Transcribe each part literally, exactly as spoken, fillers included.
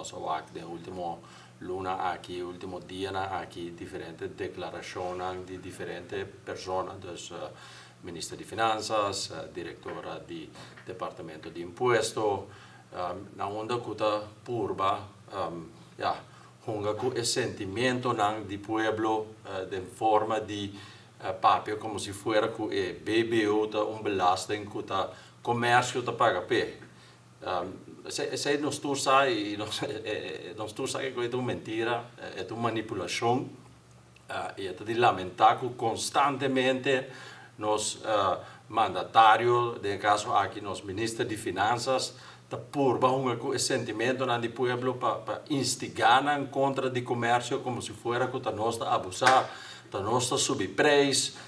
nós aqui de último luna aqui, último dia aqui, diferentes declarações de diferentes pessoas, dus uh, ministro de Finanças, uh, diretora de Departamento de Imposto, um, na onda kuta purba, um, ja, hunga ku e sentimento nang di pueblo uh, de forma de uh, papel como se fuera ku e B B O ta un belasting kuta comércio ta paga pe. Um, se, se nós tu sai, nós, eh, nós tu sai que é uma mentira, é uma manipulação, uh, e é de lamentar que constantemente nos uh, mandatários, no caso aqui nos ministros de Finanças, ta purba um sentimento na do pueblo para instigar na contra do comércio como se fuera que ta nós abusar, ta nós subir preço.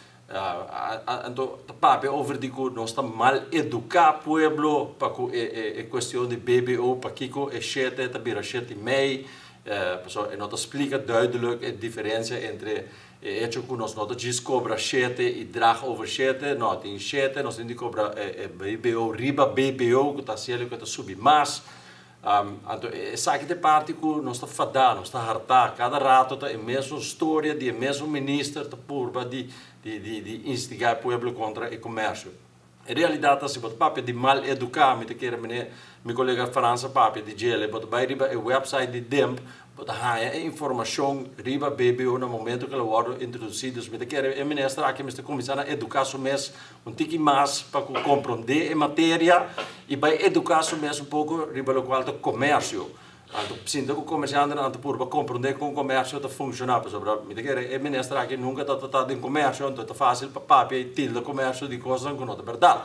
Uh, então, papi over di que nós estamos mal educar o pueblo para que é, é, é questão de B B O para que é chete, tá bira chete mei, e nós explica duidelijk a diferença entre é hecho que nós não descobra chete e drag over chete, não tem chete, nós tem que cobrar é, é B B O riba B B O que tá sendo que tá subir mais. Um, então, essa aqui é parte que nós está fadando, nós está hartar, cada rato tá a mesma história de mesmo ministro tá purba de de de, de instigar o povo contra o comércio. Em realidade, se você papi de mal educar, me te quer me meu colega França papi de gele, but vai riba o website de Demp, but ha é informação riba B B O no momento que ela foi introduzida, me te quer é ministra aqui me está começando a educar o mês um tique mais para compreender a matéria e vai educar o mês um pouco riba o qual do comércio. Então, sinto que o comerciante não para compreender como o comércio está funcionando, sobre me te quer é ministra aqui nunca está tratado em comércio, então é fácil para papi e tilda comércio de coisas que não é verdade.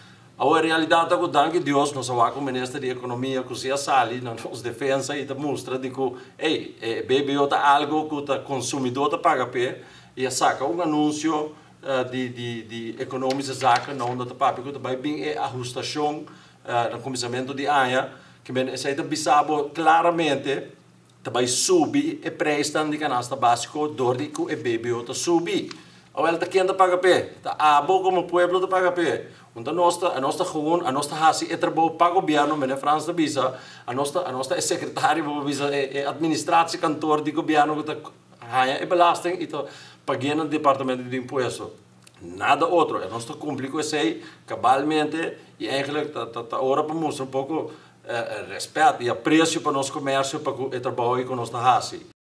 A realidade é que, danke Deus, nós somos o ministro de Economia que se sali, nos defesa e mostra de que, ei, é, B B O é algo que o consumidor paga per e saca um anúncio uh, de, de, de economische zaken, não da papi que também bem é ajustação uh, no começamento de ano, que men se está bisabo claramente, também subir o preço de canasta básico, dor de que o B B O está subir. Ou ela está querendo pagar pé, está abo como o povo está pagar pé. Então nós a nossa gewoon, a nossa hasi é trabalho para o governo, mas na França da bisa, a nossa a nossa é secretário para bisa é administração cantor do governo que está ganha é belasting e está pagando no departamento de imposto. Nada outro, a nossa cumpre com isso aí cabalmente e eigenlijk está tá tá hora para mostrar um pouco respeito e apreço para o nosso comércio para o trabalho com nossa hasi.